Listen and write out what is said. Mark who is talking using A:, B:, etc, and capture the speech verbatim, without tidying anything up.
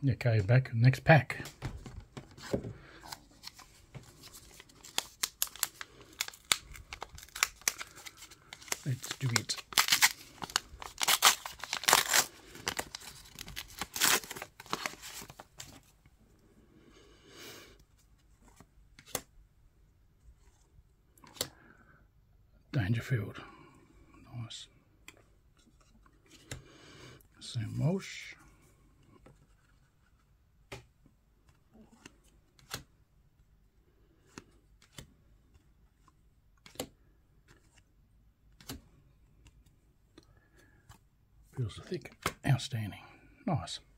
A: Okay, back next pack. Let's do it. Dangerfield. Nice. Sam Walsh. Feels thick. Outstanding. Nice.